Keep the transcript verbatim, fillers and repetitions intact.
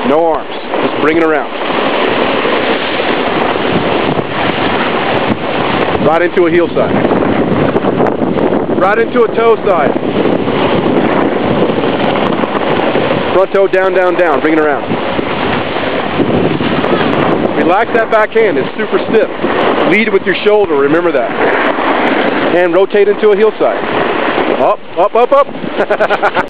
No arms. Just bring it around. Right into a heel side. Right into a toe side. Front toe down, down, down. Bring it around. Relax that back hand. It's super stiff. Lead with your shoulder. Remember that. And rotate into a heel side. Up, up, up, up.